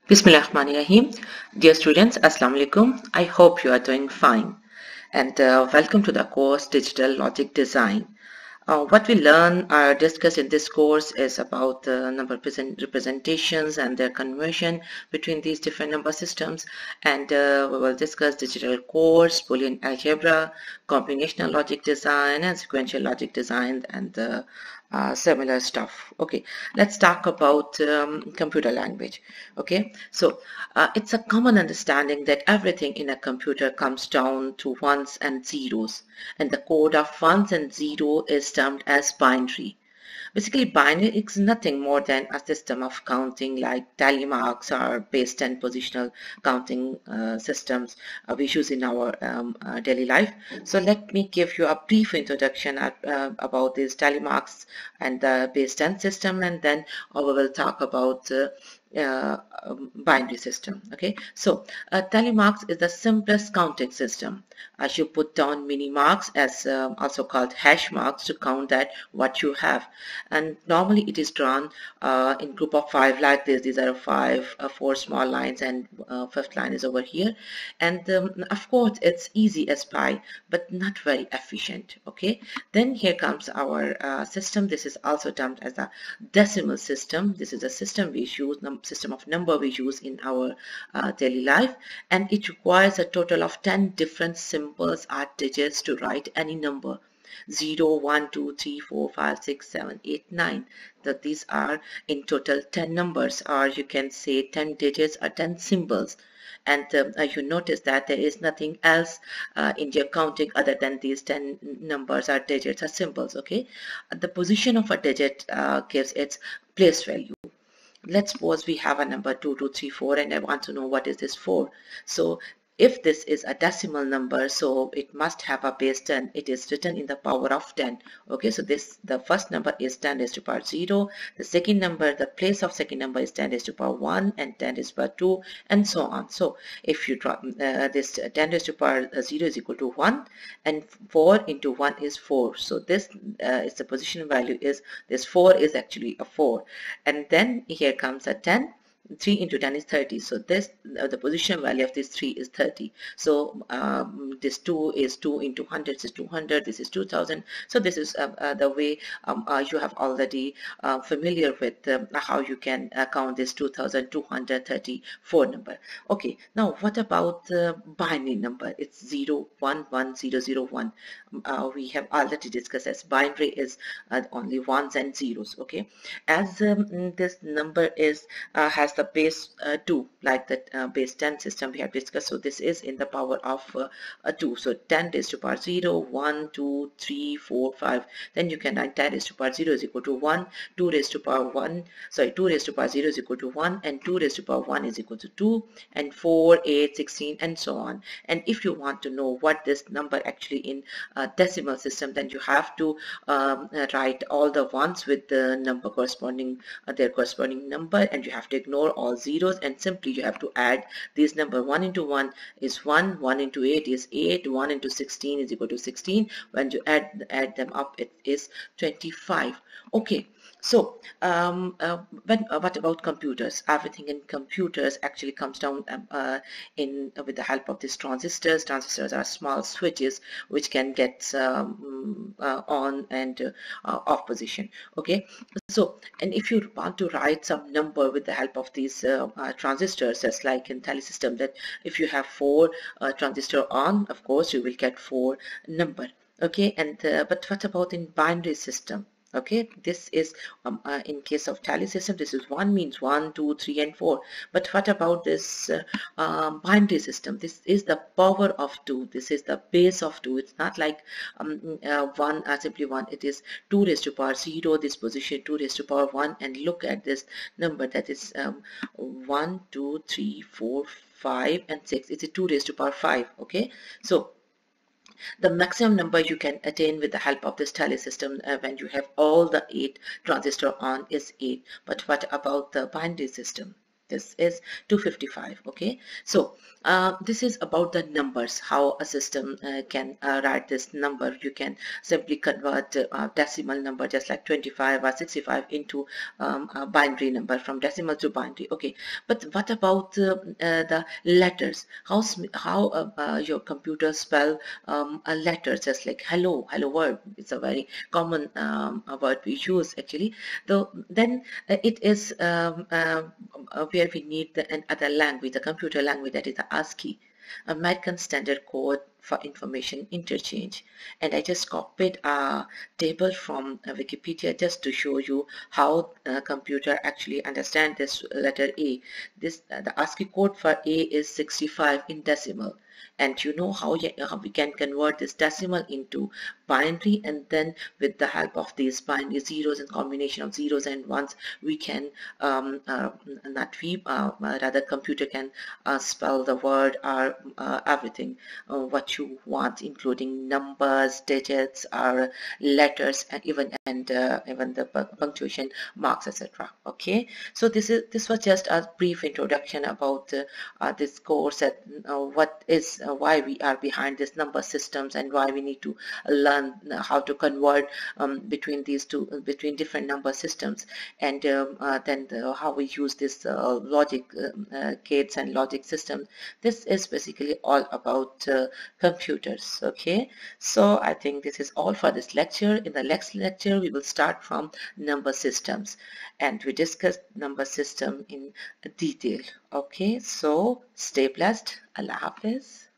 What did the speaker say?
Bismillahirrahmanirrahim. Dear students, Assalamu alaikum. I hope you are doing fine. And welcome to the course Digital Logic Design. What we learn or discuss in this course is about the number representations and their conversion between these different number systems. And we will discuss digital cores, Boolean algebra, combinational logic design, and sequential logic design, and similar stuff. Okay, let's talk about computer language. Okay, so it's a common understanding that everything in a computer comes down to ones and zeros, and the code of ones and zero is termed as binary. Basically, binary is nothing more than a system of counting like tally marks or base 10 positional counting systems we use in our daily life. So let me give you a brief introduction about these tally marks and the base 10 system, and then we will talk about binary system. Okay, so tally marks is the simplest counting system, as you put down mini marks, as also called hash marks, to count that what you have. And normally it is drawn in group of 5 like this. These are 4 small lines, and fifth line is over here. And of course it's easy as pie, but not very efficient. Okay, then here comes our system. This is also termed as a decimal system. This is a system we use, system of number we use in our daily life, and it requires a total of 10 different symbols or digits to write any number. 0, 1, 2, 3, 4, 5, 6, 7, 8, 9. That these are in total 10 numbers, or you can say 10 digits or 10 symbols. And you notice that there is nothing else in your counting other than these 10 numbers or digits or symbols. Okay, the position of a digit gives its place value. Let's suppose we have a number 2, 2, 3, 4, and I want to know what is this 4. So if this is a decimal number, so it must have a base 10. It is written in the power of 10. Okay, so the first number is 10 raised to power 0. The second number, the place of second number is 10 raised to power 1, and 10 raised to power 2, and so on. So if you drop this 10 raised to power 0 is equal to 1, and 4 into 1 is 4. So this is the position value is this 4 is actually a 4. And then here comes a 10. 3 into 10 is 30. So this the position value of this 3 is 30. So this 2 is 2 into 100 is 200. This is 2000. So this is the way you have already familiar with how you can count this 2234 number. Okay, now what about the binary number? It's 011001. We have already discussed as binary is only ones and zeros. Okay, as this number is has the base 2, like the base 10 system we have discussed. So this is in the power of 2. So 10 raised to power 0, 1, 2, 3, 4, 5. Then you can write 10 raised to power 0 is equal to 1, 2 raised to power 1, sorry, 2 raised to power 0 is equal to 1, and 2 raised to power 1 is equal to 2, and 4, 8, 16, and so on. And if you want to know what this number actually in decimal system, then you have to write all the ones with the number corresponding their corresponding number, and you have to ignore all zeros, and simply you have to add this number. 1 into 1 is 1, 1 into 8 is 8, 1 into 16 is equal to 16. When you add them up, it is 25. Okay, so what about computers? Everything in computers actually comes down with the help of these transistors. Transistors are small switches which can get on and off position. Okay, so and if you want to write some number with the help of these transistors, just like in tally system, that if you have 4 transistor on, of course you will get 4 number. Okay, and but what about in binary system? Okay, this is in case of tally system, this is 1 means 1, 2, 3, and 4. But what about this binary system? This is the power of 2. This is the base of 2. It's not like 1 simply 1. It is 2 raised to power 0, this position 2 raised to power 1, and look at this number, that is 1, 2, 3, 4, 5, and 6. It's a 2 raised to power 5. Okay, so the maximum number you can attain with the help of this tally system when you have all the 8 transistor on is 8. But what about the binary system? This is 255. Okay, so this is about the numbers, how a system can write this number. You can simply convert decimal number just like 25 or 65 into a binary number, from decimal to binary. Okay, but what about the letters? How your computer spell a letter, just like hello world? It's a very common word we use actually. Though then it is where we need another language, the computer language, that is the ASCII, American Standard Code for Information Interchange. And I just copied a table from Wikipedia just to show you how computer actually understand this letter A. This the ASCII code for A is 65 in decimal. And you know how we can convert this decimal into binary, and then with the help of these binary zeros and combination of zeros and ones, we can not we rather computer can spell the word or everything what you want, including numbers, digits, or letters, and even the punctuation marks, etc. Okay, so this was just a brief introduction about this course, and what is why we are behind this number systems, and why we need to learn how to convert between these two, between different number systems, and then how we use this logic gates and logic systems. This is basically all about computers. Okay, so I think this is all for this lecture. In the next lecture we will start from number systems, and we discuss number system in detail. Okay, so stay blessed. Allah Hafiz.